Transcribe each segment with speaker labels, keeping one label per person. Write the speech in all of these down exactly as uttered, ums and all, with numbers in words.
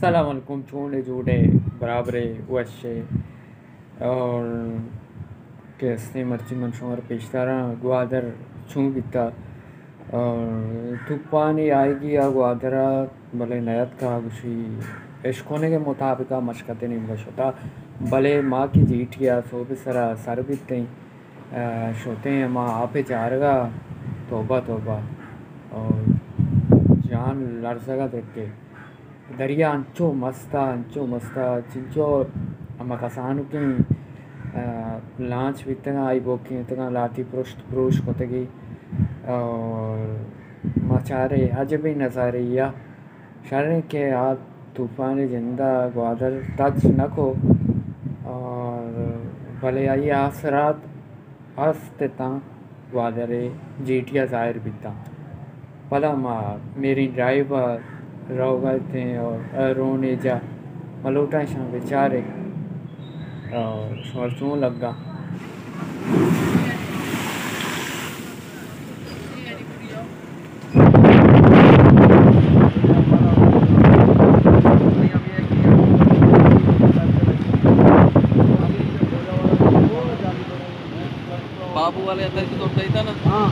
Speaker 1: अस्सलामुअलैकुम चूंडे जूडे बराबरे वशे और कैसे मर्ची मन शुमार पेशदारा ग्वादर चूं बिता और तूफानी आएगी या ग्वादरा भले नयत का गुशी इश्कोने के मुताबिक मशकते नहीं बशता भले माँ की जीठिया सो भी सरा सर भी तई शोते हैं माँ आपे चारगा तोबा तोबा और जान लड़सगा देख के दरिया अंचो मस्ता अंचो मस्ता चिंचो अम्मा कसानु की लांच भी तंगा आई बोकी तंगा लाती पृष्ठ पुरुष को तगी और मचारे अजबी नज़ारे या शरण के आ तूफान जिंदा ग्वादर तज नको और भले आई आसरात हंसते ता ग्वादरे जीटिया जाहिर बीता भला माँ मेरी ड्राइवर रो गए थे और रोने जा मलोटा शाम बेचारे और शोर लगा
Speaker 2: बाबू वाले अंदर की तोड़ था ना। हाँ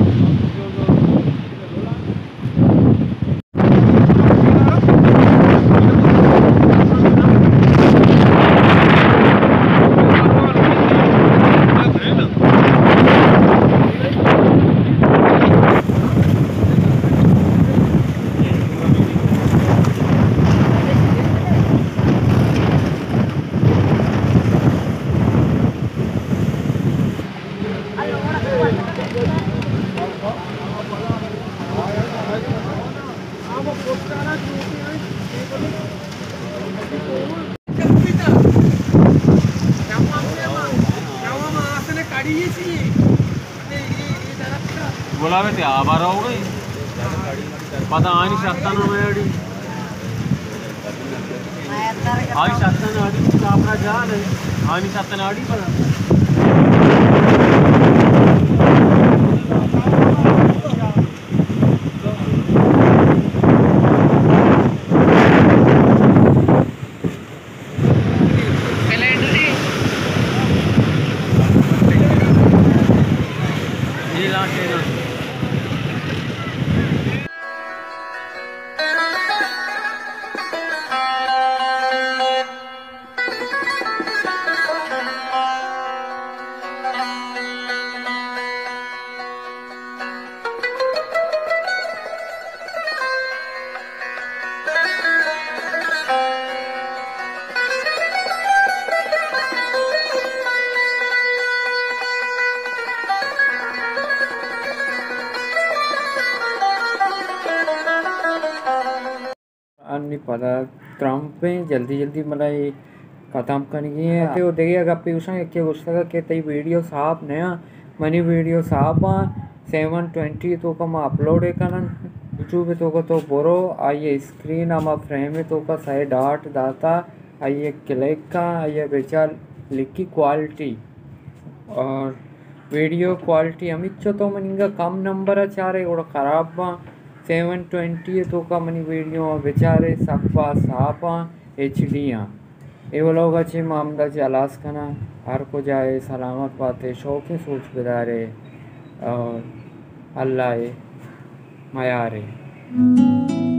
Speaker 2: बोलावे ते आबार हो गई पता आनी शकता ना मैं अड़ी आनी शकता ना अड़ी अपना जान है आनी शकता ना अड़ी पता ये लास्ट है ना।
Speaker 1: नहीं पता ट्रम्प पे जल्दी जल्दी मतलब ये ख़त्म करनी है तो देखिए अगर पे उसने क्या गुस्सा के तई वीडियो साफ नया मनी वीडियो साफ आ सेवन ट्वेंटी तो का मैं अपलोड है करन यूट्यूब तो को तो बोरो आइए स्क्रीन आमा फ्रेम तो का सही डाट दाता आइए क्लिक का आइए बेचा लिखी क्वालिटी और वीडियो क्वालिटी अमित तो मनिंगा कम नंबर चारे और ख़राब सेवन ट्वेंटी तो का मनी वीडियो बेचारे सफ़ा साफा एच डी हाँ ये लोग अच्छे मामला से अलास खाना हर को जाए सलामत पाते शौक़ सोच बिदारे और अल्लाह मायारे।